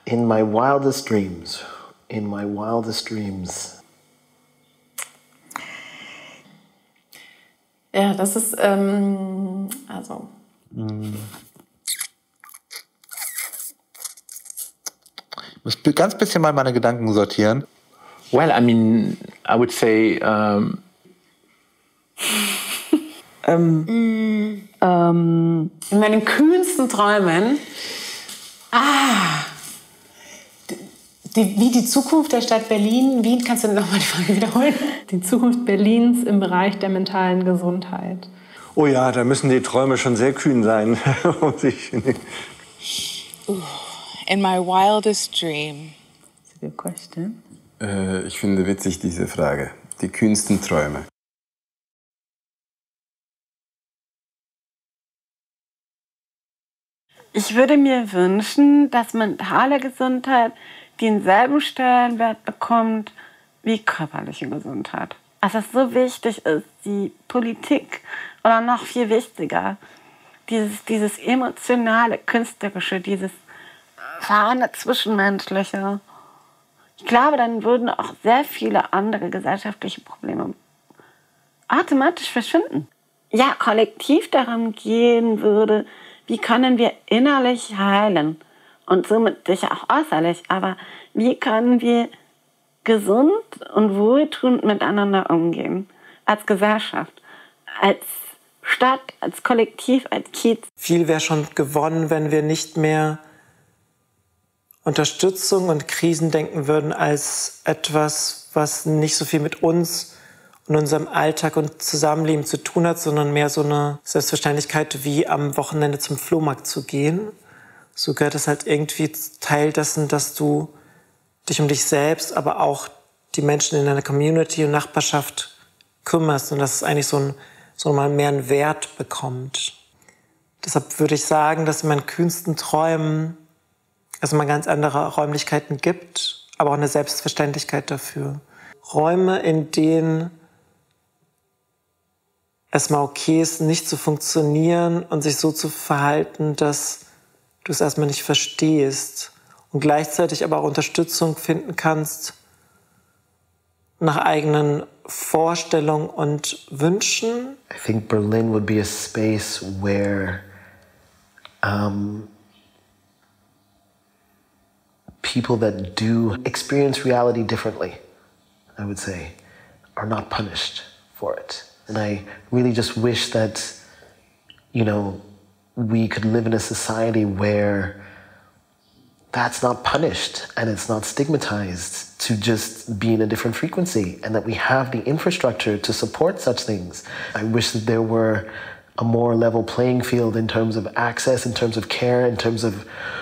In my wildest dreams. In my wildest dreams. Ja, das ist, also... Ich muss ganz bisschen mal meine Gedanken sortieren. Well, I mean, I would say... In meinen kühnsten Träumen... Wie die Zukunft der Stadt Berlin... Wie kannst du nochmal die Frage wiederholen? Die Zukunft Berlins im Bereich der mentalen Gesundheit. Oh ja, da müssen die Träume schon sehr kühn sein. In my wildest dream. That's a good question. Ich finde witzig diese Frage. Die kühnsten Träume. Ich würde mir wünschen, dass mentale Gesundheit denselben Stellenwert bekommt wie körperliche Gesundheit. Also dass es so wichtig ist, die Politik, oder noch viel wichtiger, dieses emotionale, künstlerische, dieses verhandelt Zwischenmenschliche. Ich glaube, dann würden auch sehr viele andere gesellschaftliche Probleme automatisch verschwinden. Ja, kollektiv darum gehen würde, wie können wir innerlich heilen und somit sicher auch äußerlich, aber wie können wir gesund und wohltuend miteinander umgehen, als Gesellschaft, als Stadt, als Kollektiv, als Kiez. Viel wäre schon gewonnen, wenn wir nicht mehr Unterstützung und Krisen denken würden als etwas, was nicht so viel mit uns und unserem Alltag und Zusammenleben zu tun hat, sondern mehr so eine Selbstverständlichkeit wie am Wochenende zum Flohmarkt zu gehen. So gehört es halt irgendwie Teil dessen, dass du dich um dich selbst, aber auch die Menschen in deiner Community und Nachbarschaft kümmerst und dass es eigentlich so mal mehr einen Wert bekommt. Deshalb würde ich sagen, dass in meinen kühnsten Träumen es mal ganz andere Räumlichkeiten gibt, aber auch eine Selbstverständlichkeit dafür. Räume, in denen es mal okay ist, nicht zu funktionieren und sich so zu verhalten, dass du es erstmal nicht verstehst und gleichzeitig aber auch Unterstützung finden kannst nach eigenen Vorstellungen und Wünschen. I think Berlin would be a space where people that do experience reality differently, I would say, are not punished for it. And I really just wish that, you know, we could live in a society where that's not punished and it's not stigmatized to just be in a different frequency, and that we have the infrastructure to support such things. I wish that there were a more level playing field in terms of access, in terms of care, in terms of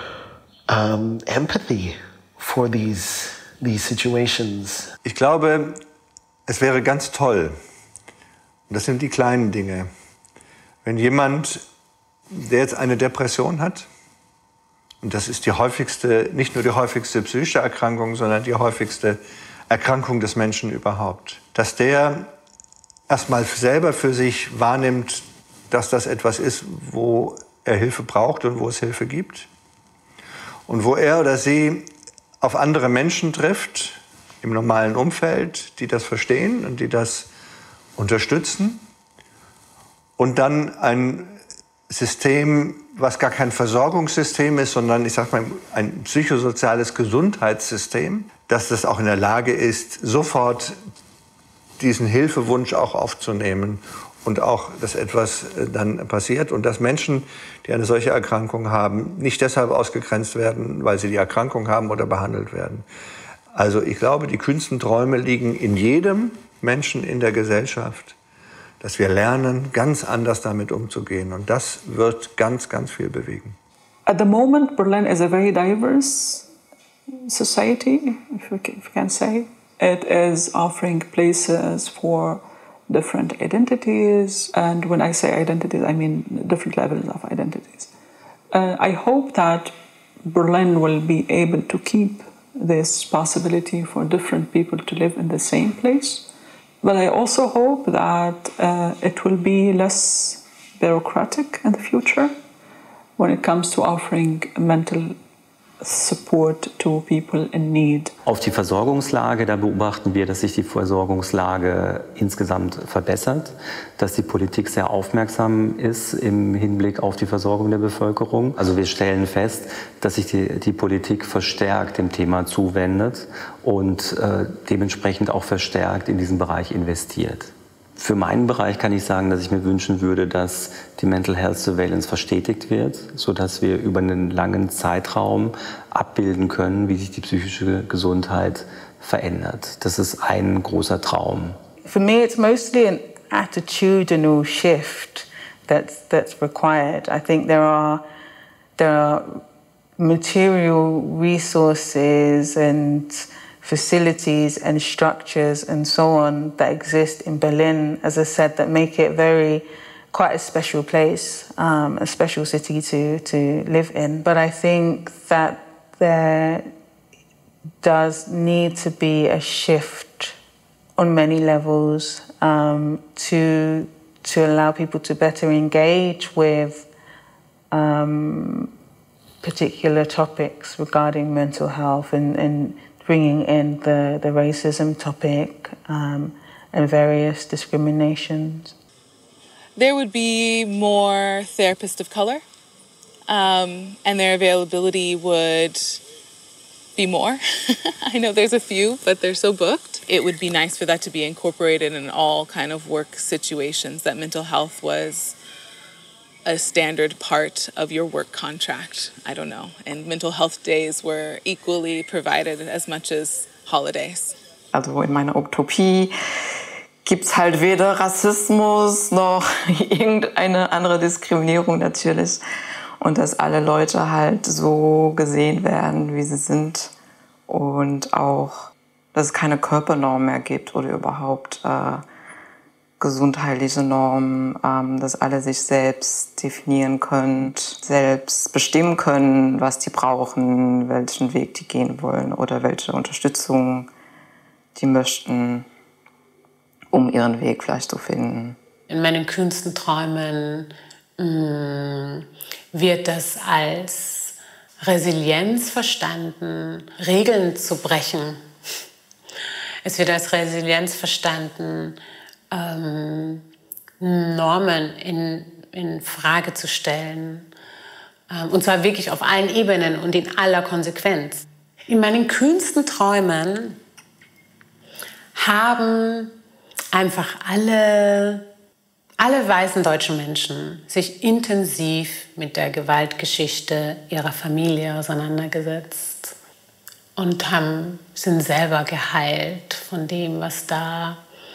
empathy for these situations. Ich glaube, es wäre ganz toll, und das sind die kleinen Dinge, wenn jemand, der jetzt eine Depression hat, und das ist die häufigste, nicht nur die häufigste psychische Erkrankung, sondern die häufigste Erkrankung des Menschen überhaupt, dass der erstmal selber für sich wahrnimmt, dass das etwas ist, wo er Hilfe braucht und wo es Hilfe gibt. Und wo er oder sie auf andere Menschen trifft, im normalen Umfeld, die das verstehen und die das unterstützen. Und dann ein System, was gar kein Versorgungssystem ist, sondern ich sag mal ein psychosoziales Gesundheitssystem, dass das auch in der Lage ist, sofort diesen Hilfewunsch auch aufzunehmen und auch, dass etwas dann passiert und dass Menschen, die eine solche Erkrankung haben, nicht deshalb ausgegrenzt werden, weil sie die Erkrankung haben oder behandelt werden. Also ich glaube, die kühnsten Träume liegen in jedem Menschen in der Gesellschaft, dass wir lernen, ganz anders damit umzugehen. Und das wird ganz, ganz viel bewegen. At the moment, Berlin is a very diverse society, if we can say. It is offering places for different identities. And when I say identities, I mean different levels of identities. I hope that Berlin will be able to keep this possibility for different people to live in the same place. But I also hope that it will be less bureaucratic in the future when it comes to offering mental support to people in need. Auf die Versorgungslage, da beobachten wir, dass sich die Versorgungslage insgesamt verbessert, dass die Politik sehr aufmerksam ist im Hinblick auf die Versorgung der Bevölkerung. Also wir stellen fest, dass sich die Politik verstärkt dem Thema zuwendet und dementsprechend auch verstärkt in diesen Bereich investiert. Für meinen Bereich kann ich sagen, dass ich mir wünschen würde, dass die Mental Health Surveillance verstetigt wird, sodass wir über einen langen Zeitraum abbilden können, wie sich die psychische Gesundheit verändert. Das ist ein großer Traum. For me, it's mostly an attitudinal shift that's required. I think there are material resources and facilities and structures and so on that exist in Berlin, as I said, that make it quite a special place, a special city to live in. But I think that there does need to be a shift on many levels to allow people to better engage with particular topics regarding mental health and bringing in the racism topic and various discriminations. There would be more therapists of color, and their availability would be more. I know there's a few, but they're so booked. It would be nice for that to be incorporated in all kind of work situations, that mental health was a standard part of your work contract. I don't know. And mental health days were equally provided as much as holidays. Also in meiner Utopie gibt's halt weder Rassismus noch irgendeine andere Diskriminierung natürlich. Und dass alle Leute halt so gesehen werden, wie sie sind. Und auch, dass es keine Körpernorm mehr gibt oder überhaupt gesundheitliche Normen, dass alle sich selbst definieren können, selbst bestimmen können, was die brauchen, welchen Weg die gehen wollen oder welche Unterstützung die möchten, um ihren Weg vielleicht zu finden. In meinen kühnsten Träumen wird das als Resilienz verstanden, Regeln zu brechen. Es wird als Resilienz verstanden, Normen in Frage zu stellen. Und zwar wirklich auf allen Ebenen und in aller Konsequenz. In meinen kühnsten Träumen haben einfach alle weißen deutschen Menschen sich intensiv mit der Gewaltgeschichte ihrer Familie auseinandergesetzt und sind selber geheilt von dem, was da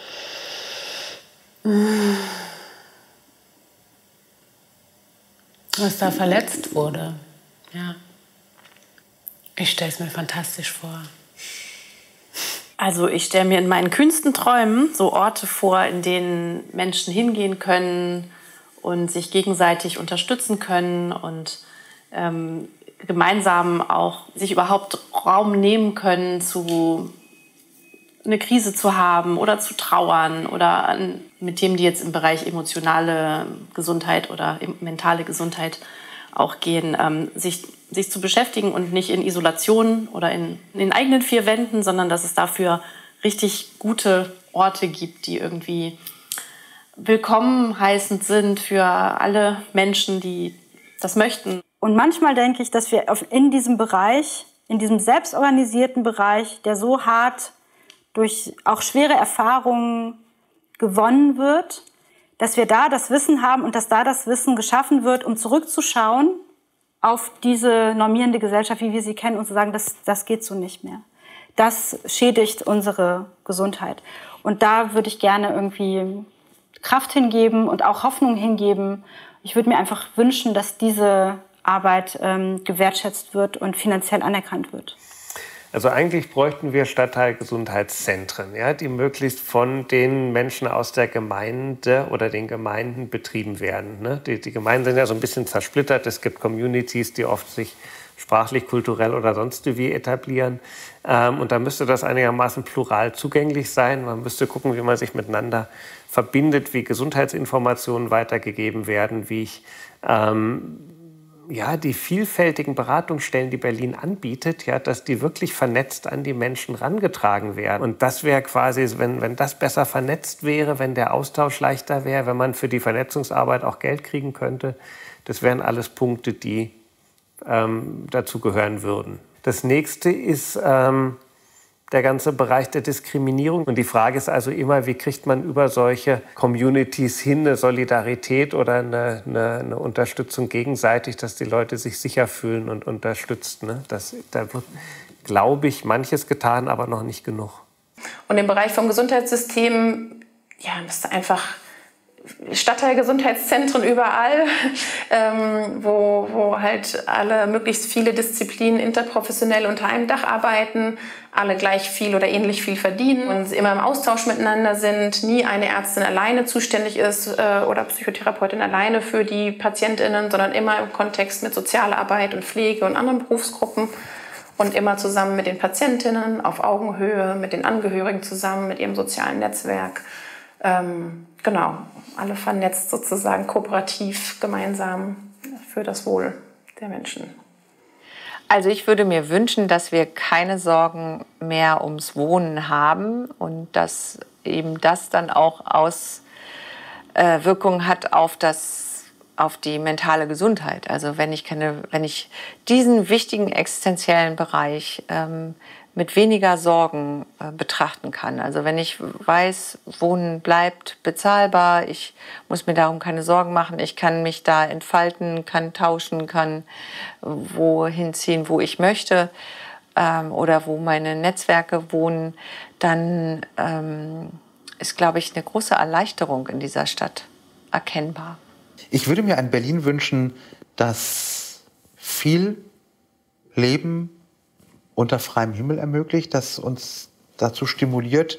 verletzt wurde. Ja. Ich stelle es mir fantastisch vor. Also ich stelle mir in meinen kühnsten Träumen so Orte vor, in denen Menschen hingehen können und sich gegenseitig unterstützen können und gemeinsam auch sich überhaupt Raum nehmen können, eine Krise zu haben oder zu trauern oder mit Themen, die jetzt im Bereich emotionale Gesundheit oder mentale Gesundheit auch gehen, sich zu beschäftigen und nicht in Isolation oder in den eigenen vier Wänden, sondern dass es dafür richtig gute Orte gibt, die irgendwie willkommen heißend sind für alle Menschen, die das möchten. Und manchmal denke ich, dass wir in diesem Bereich, in diesem selbstorganisierten Bereich, der so hart durch auch schwere Erfahrungen gewonnen wird, dass wir da das Wissen haben und dass da das Wissen geschaffen wird, um zurückzuschauen auf diese normierende Gesellschaft, wie wir sie kennen, und zu sagen, das geht so nicht mehr. Das schädigt unsere Gesundheit. Und da würde ich gerne irgendwie Kraft hingeben und auch Hoffnung hingeben. Ich würde mir einfach wünschen, dass diese Arbeit gewertschätzt wird und finanziell anerkannt wird. Also eigentlich bräuchten wir Stadtteilgesundheitszentren, ja, die möglichst von den Menschen aus der Gemeinde oder den Gemeinden betrieben werden. Ne? Die Gemeinden sind ja so ein bisschen zersplittert. Es gibt Communities, die oft sich sprachlich, kulturell oder sonst wie etablieren. Und da müsste das einigermaßen plural zugänglich sein. Man müsste gucken, wie man sich miteinander verbindet, wie Gesundheitsinformationen weitergegeben werden, wie ich ja, die vielfältigen Beratungsstellen, die Berlin anbietet, ja, dass die wirklich vernetzt an die Menschen rangetragen werden. Und das wäre quasi, wenn das besser vernetzt wäre, wenn der Austausch leichter wäre, wenn man für die Vernetzungsarbeit auch Geld kriegen könnte, das wären alles Punkte, die dazu gehören würden. Das nächste ist der ganze Bereich der Diskriminierung. Und die Frage ist also immer, wie kriegt man über solche Communities hin, eine Solidarität oder eine Unterstützung gegenseitig, dass die Leute sich sicher fühlen und unterstützt. Ne? Da wird, glaube ich, manches getan, aber noch nicht genug. Und im Bereich vom Gesundheitssystem, ja, das ist einfach Stadtteilgesundheitszentren überall, wo halt alle möglichst viele Disziplinen interprofessionell unter einem Dach arbeiten, alle gleich viel oder ähnlich viel verdienen und immer im Austausch miteinander sind, nie eine Ärztin alleine zuständig ist oder Psychotherapeutin alleine für die PatientInnen, sondern immer im Kontext mit Sozialarbeit und Pflege und anderen Berufsgruppen und immer zusammen mit den PatientInnen auf Augenhöhe, mit den Angehörigen zusammen, mit ihrem sozialen Netzwerk. Genau, alle vernetzt sozusagen, kooperativ, gemeinsam für das Wohl der Menschen. Also ich würde mir wünschen, dass wir keine Sorgen mehr ums Wohnen haben und dass eben das dann auch Auswirkungen hat auf die mentale Gesundheit. Also wenn ich diesen wichtigen existenziellen Bereich mit weniger Sorgen betrachten kann. Also wenn ich weiß, Wohnen bleibt bezahlbar, ich muss mir darum keine Sorgen machen, ich kann mich da entfalten, kann tauschen, kann wohin ziehen, wo ich möchte oder wo meine Netzwerke wohnen, dann ist, glaube ich, eine große Erleichterung in dieser Stadt erkennbar. Ich würde mir ein Berlin wünschen, das viel Leben unter freiem Himmel ermöglicht, das uns dazu stimuliert,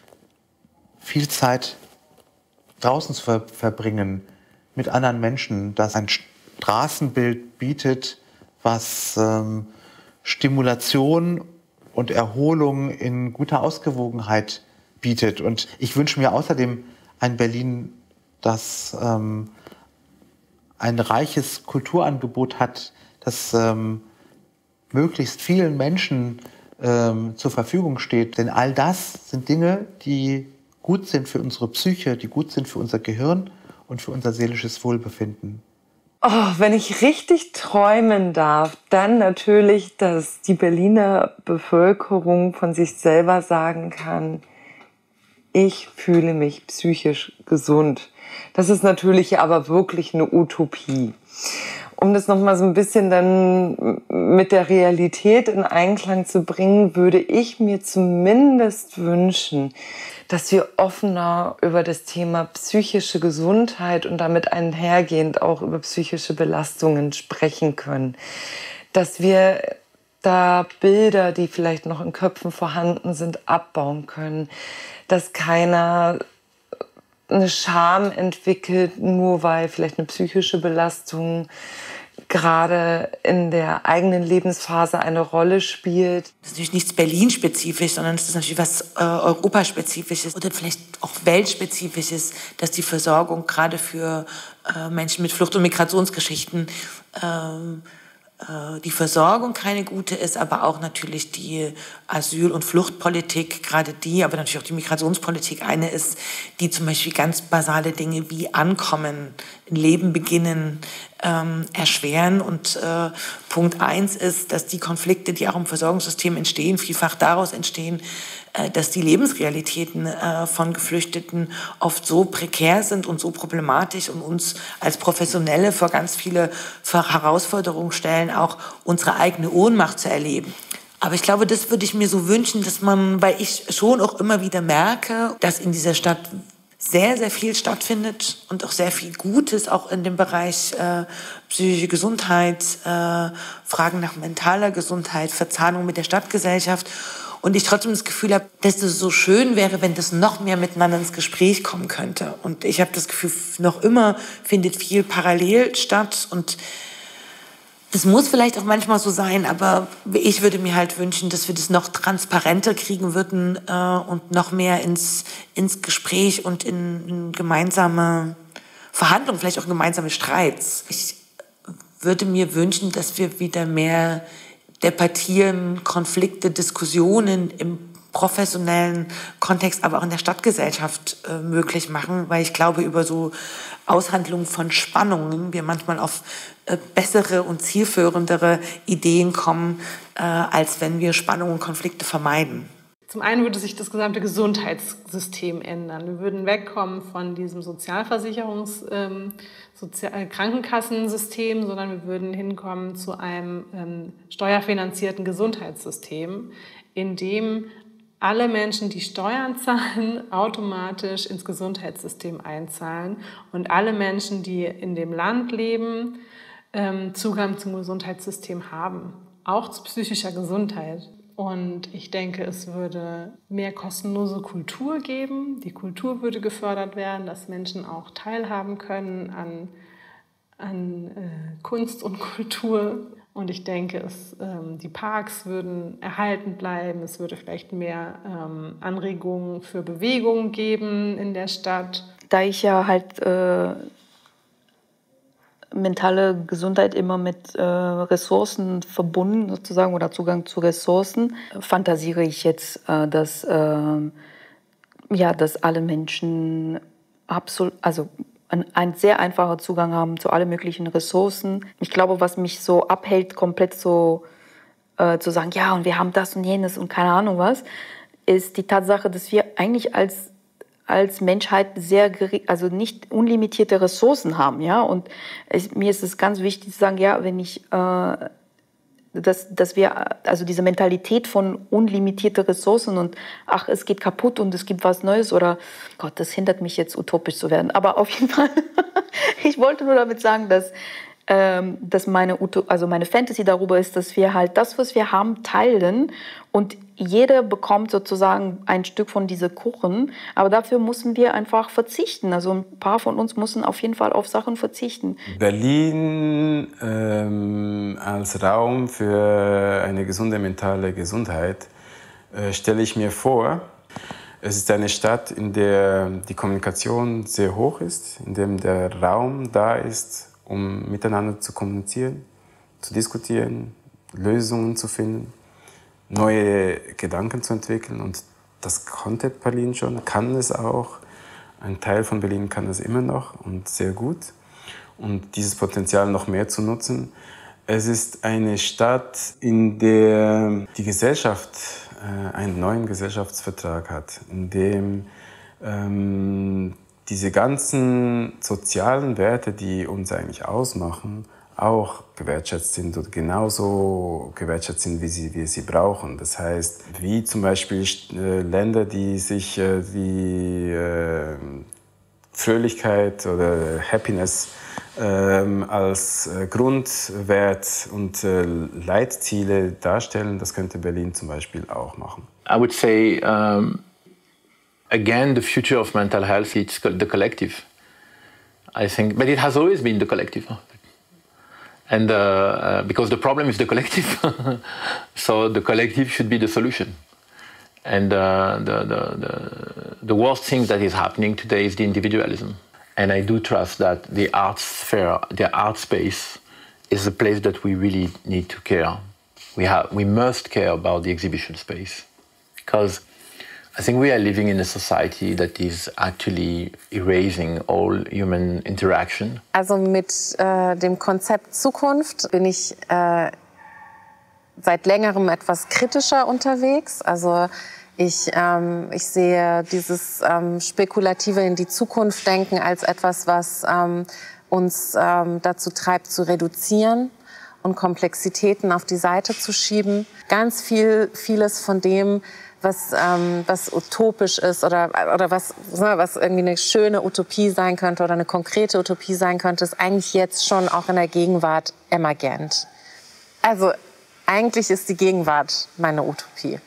viel Zeit draußen zu verbringen mit anderen Menschen, das ein Straßenbild bietet, was Stimulation und Erholung in guter Ausgewogenheit bietet. Und ich wünsche mir außerdem ein Berlin, das ein reiches Kulturangebot hat, das möglichst vielen Menschen zur Verfügung steht. Denn all das sind Dinge, die gut sind für unsere Psyche, die gut sind für unser Gehirn und für unser seelisches Wohlbefinden. Oh, wenn ich richtig träumen darf, dann natürlich, dass die Berliner Bevölkerung von sich selber sagen kann, ich fühle mich psychisch gesund. Das ist natürlich aber wirklich eine Utopie. Um das nochmal so ein bisschen dann mit der Realität in Einklang zu bringen, würde ich mir zumindest wünschen, dass wir offener über das Thema psychische Gesundheit und damit einhergehend auch über psychische Belastungen sprechen können. Dass wir da Bilder, die vielleicht noch in Köpfen vorhanden sind, abbauen können. Dass keiner eine Scham entwickelt, nur weil vielleicht eine psychische Belastung gerade in der eigenen Lebensphase eine Rolle spielt. Das ist natürlich nichts Berlin-spezifisches, sondern es ist natürlich was Europaspezifisches oder vielleicht auch weltspezifisches, dass die Versorgung gerade für Menschen mit Flucht- und Migrationsgeschichten die Versorgung keine gute ist, aber auch natürlich die Asyl- und Fluchtpolitik, gerade die, aber natürlich auch die Migrationspolitik eine ist, die zum Beispiel ganz basale Dinge wie Ankommen, ein Leben beginnen, erschweren. Und Punkt 1 ist, dass die Konflikte, die auch im Versorgungssystem entstehen, vielfach daraus entstehen, dass die Lebensrealitäten von Geflüchteten oft so prekär sind und so problematisch und uns als Professionelle vor ganz viele Herausforderungen stellen, auch unsere eigene Ohnmacht zu erleben. Aber ich glaube, das würde ich mir so wünschen, dass man, weil ich schon auch immer wieder merke, dass in dieser Stadt sehr, sehr viel stattfindet und auch sehr viel Gutes, auch in dem Bereich psychische Gesundheit, Fragen nach mentaler Gesundheit, Verzahnung mit der Stadtgesellschaft. Und ich trotzdem das Gefühl habe, dass es so schön wäre, wenn das noch mehr miteinander ins Gespräch kommen könnte. Und ich habe das Gefühl, noch immer findet viel parallel statt. Und das muss vielleicht auch manchmal so sein, aber ich würde mir halt wünschen, dass wir das noch transparenter kriegen würden und noch mehr ins Gespräch und in gemeinsame Verhandlungen, vielleicht auch gemeinsame Streits. Ich würde mir wünschen, dass wir wieder mehr debattieren, Konflikte, Diskussionen im professionellen Kontext, aber auch in der Stadtgesellschaft möglich machen, weil ich glaube, über so Aushandlung von Spannungen wir manchmal auf bessere und zielführendere Ideen kommen, als wenn wir Spannungen und Konflikte vermeiden. Zum einen würde sich das gesamte Gesundheitssystem ändern. Wir würden wegkommen von diesem Krankenkassensystem, sondern wir würden hinkommen zu einem steuerfinanzierten Gesundheitssystem, in dem alle Menschen, die Steuern zahlen, automatisch ins Gesundheitssystem einzahlen und alle Menschen, die in dem Land leben, Zugang zum Gesundheitssystem haben, auch zu psychischer Gesundheit. Und ich denke, es würde mehr kostenlose Kultur geben. Die Kultur würde gefördert werden, dass Menschen auch teilhaben können an Kunst und Kultur. Und ich denke, die Parks würden erhalten bleiben. Es würde vielleicht mehr Anregungen für Bewegung geben in der Stadt. Da ich ja halt mentale Gesundheit immer mit Ressourcen verbunden sozusagen oder Zugang zu Ressourcen, fantasiere ich jetzt, dass alle Menschen ein sehr einfacher Zugang haben zu allen möglichen Ressourcen. Ich glaube, was mich so abhält, komplett so zu sagen, ja, und wir haben das und jenes und keine Ahnung was, ist die Tatsache, dass wir eigentlich als Menschheit sehr also nicht unlimitierte Ressourcen haben, ja. Und mir ist es ganz wichtig zu sagen, ja, wenn ich, dass wir, also diese Mentalität von unlimitierte Ressourcen und ach, es geht kaputt und es gibt was Neues oder Gott, das hindert mich jetzt utopisch zu werden. Aber auf jeden Fall, ich wollte nur damit sagen, dass meine Fantasy darüber ist, dass wir halt das, was wir haben, teilen und jeder bekommt sozusagen ein Stück von diesem Kuchen, aber dafür müssen wir einfach verzichten. Also ein paar von uns müssen auf jeden Fall auf Sachen verzichten. Berlin als Raum für eine gesunde mentale Gesundheit stelle ich mir vor, es ist eine Stadt, in der die Kommunikation sehr hoch ist, in der der Raum da ist, um miteinander zu kommunizieren, zu diskutieren, Lösungen zu finden, neue Gedanken zu entwickeln. Und das konnte Berlin schon, kann es auch. Ein Teil von Berlin kann es immer noch und sehr gut. Und dieses Potenzial noch mehr zu nutzen. Es ist eine Stadt, in der die Gesellschaft einen neuen Gesellschaftsvertrag hat, in dem diese ganzen sozialen Werte, die uns eigentlich ausmachen, auch gewertschätzt sind oder genauso gewertschätzt sind, wie wir sie brauchen. Das heißt, wie zum Beispiel Länder, die sich die Fröhlichkeit oder Happiness als Grundwert und Leitziele darstellen, das könnte Berlin zum Beispiel auch machen. I would say again, the future of mental health is the collective. I think, but it has always been the collective. And because the problem is the collective, so the collective should be the solution. And the worst thing that is happening today is the individualism. And I do trust that the art sphere, the art space, is a place that we really need to care. We must care about the exhibition space, because I think we are living in a society that is actually erasing all human interaction. Also mit dem Konzept Zukunft bin ich seit längerem etwas kritischer unterwegs. Also ich sehe dieses spekulative in die Zukunft denken als etwas, was uns dazu treibt, zu reduzieren und Komplexitäten auf die Seite zu schieben. Ganz vieles von dem, was utopisch ist oder was irgendwie eine schöne Utopie sein könnte oder eine konkrete Utopie sein könnte, ist eigentlich jetzt schon auch in der Gegenwart emergent. Also eigentlich ist die Gegenwart meine Utopie.